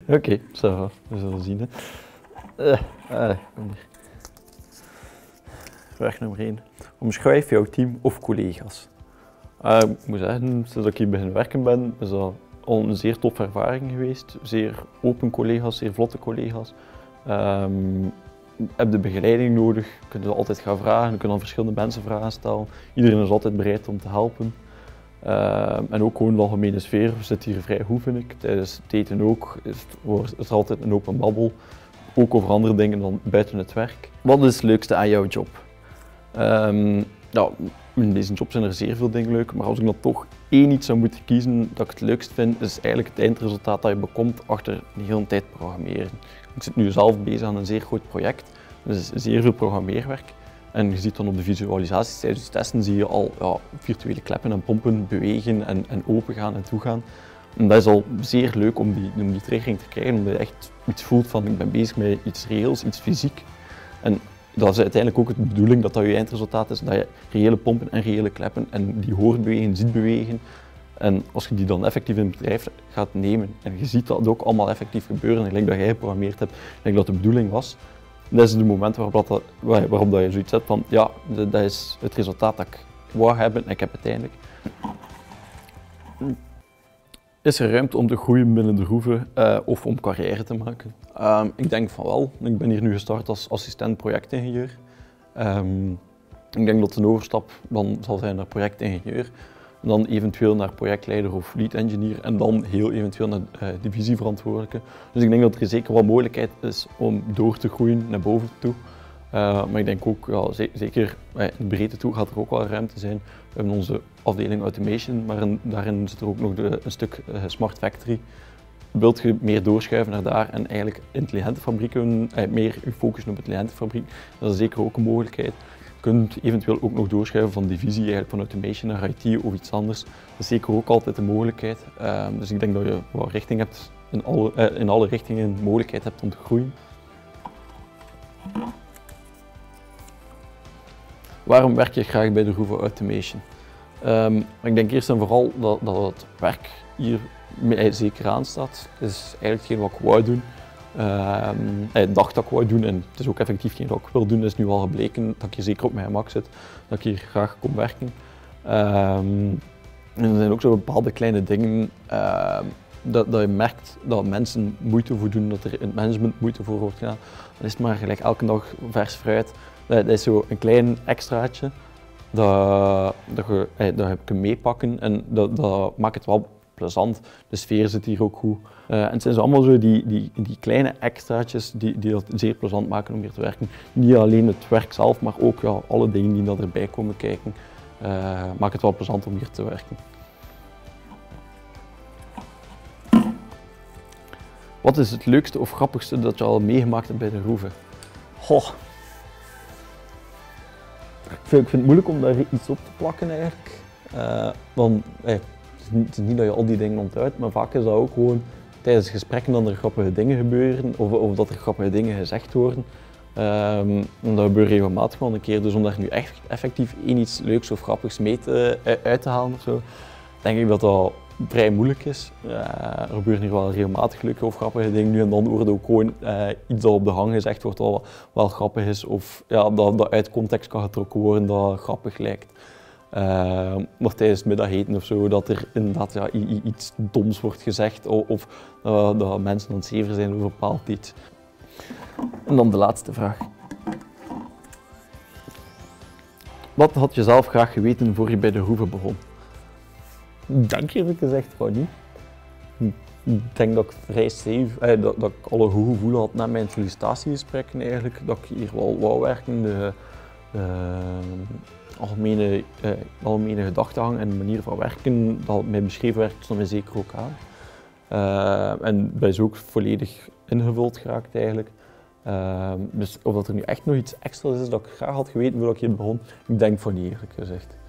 Oké, ça va. We zullen zien. Hè. Kom hier. Vraag nummer 1. Omschrijf jouw team of collega's. Ik moet zeggen, sinds dat ik hier begin werken ben, is dat al een zeer toffe ervaring geweest. Zeer open collega's, zeer vlotte collega's. Heb je begeleiding nodig, kun je altijd gaan vragen, je kunt aan verschillende mensen vragen stellen. Iedereen is altijd bereid om te helpen. En ook gewoon de algemene sfeer zit hier vrij goed, vind ik. Tijdens het eten ook is er altijd een open babbel, ook over andere dingen dan buiten het werk. Wat is het leukste aan jouw job? In deze job zijn er zeer veel dingen leuk, maar als ik dan toch één iets zou moeten kiezen dat ik het leukst vind, is eigenlijk het eindresultaat dat je bekomt achter een hele tijd programmeren. Ik zit nu zelf bezig aan een zeer groot project, dus zeer veel programmeerwerk. En je ziet dan op de visualisaties tijdens het testen zie je al virtuele kleppen en pompen bewegen en open gaan en toegaan. En dat is al zeer leuk om die triggering te krijgen, omdat je echt iets voelt van ik ben bezig met iets reëels, iets fysiek. En dat is uiteindelijk ook de bedoeling dat je eindresultaat is, dat je reële pompen en reële kleppen en die hoort bewegen, ziet bewegen. En als je die dan effectief in het bedrijf gaat nemen en je ziet dat ook allemaal effectief gebeuren, en dat jij geprogrammeerd hebt, en dat de bedoeling was, dat is het moment waarop dat je zoiets hebt van ja, dat is het resultaat dat ik wou hebben en ik heb uiteindelijk. Is er ruimte om te groeien binnen de Roeve of om carrière te maken? Ik denk van wel. Ik ben hier nu gestart als assistent projectingenieur. Ik denk dat de overstap dan zal zijn naar projectingenieur, dan eventueel naar projectleider of lead engineer en dan heel eventueel naar divisieverantwoordelijke. Dus ik denk dat er zeker wel mogelijkheid is om door te groeien naar boven toe. Maar ik denk ook, ja, zeker in de breedte toe gaat er ook wel ruimte zijn. We hebben onze afdeling automation, maar daarin zit er ook nog een stuk smart factory. Wilt je meer doorschuiven naar daar en eigenlijk intelligente fabrieken, meer je focussen op intelligente fabriek, dat is zeker ook een mogelijkheid. Je kunt eventueel ook nog doorschuiven van divisie, eigenlijk van automation naar IT of iets anders. Dat is zeker ook altijd een mogelijkheid. Dus ik denk dat je wat richting hebt, in alle richtingen een mogelijkheid hebt om te groeien. Waarom werk je graag bij de Roeve Automation? Ik denk eerst en vooral dat het werk hier mij zeker aanstaat. Het is eigenlijk hetgeen wat ik wou doen. Ik dacht dat ik wou doen en het is ook effectief hetgeen wat ik wil doen. Het is nu al gebleken dat ik hier zeker op mijn gemak zit, dat ik hier graag kom werken. En er zijn ook zo bepaalde kleine dingen dat je merkt dat mensen moeite voor doen, dat er in het management moeite voor wordt gedaan. Dan is het maar gelijk elke dag vers fruit. Dat is zo een klein extraatje dat je kunt meepakken en dat maakt het wel plezant. De sfeer zit hier ook goed. En het zijn zo allemaal zo die kleine extraatjes die dat zeer plezant maken om hier te werken. Niet alleen het werk zelf, maar ook ja, alle dingen die erbij komen kijken. Maakt het wel plezant om hier te werken. Wat is het leukste of grappigste dat je al meegemaakt hebt bij de Roeve? Goh. Ik vind het moeilijk om daar iets op te plakken eigenlijk. Het is niet dat je al die dingen onthoudt, maar vaak is dat ook gewoon tijdens gesprekken dat er grappige dingen gebeuren of dat er grappige dingen gezegd worden. Dat gebeurt regelmatig wel een keer, dus om daar nu echt effectief iets leuks of grappigs uit te halen of zo, denk ik dat dat vrij moeilijk is. Er gebeuren hier wel regelmatig leuke of grappige dingen nu en dan wordt ook gewoon iets dat op de hang gezegd wordt dat wel grappig is of ja, dat uit context kan getrokken worden dat grappig lijkt. Maar tijdens het middageten of zo, dat er inderdaad ja, iets doms wordt gezegd of dat mensen aan het zeven zijn over een bepaald iets. En dan de laatste vraag. Wat had je zelf graag geweten voor je bij de Roeve begon? Dank je, heb ik gezegd, gewoon niet. Ik denk dat ik vrij safe, dat ik alle goede gevoelens had na mijn sollicitatiegesprekken eigenlijk, dat ik hier wel wou werken. De algemene gedachtegang en manier van werken, dat mij beschreven werd, stond mij zeker ook aan. En dat is ook volledig ingevuld geraakt eigenlijk. Dus of dat er nu echt nog iets extra's is dat ik graag had geweten voordat ik hier begon, ik denk van niet eerlijk gezegd.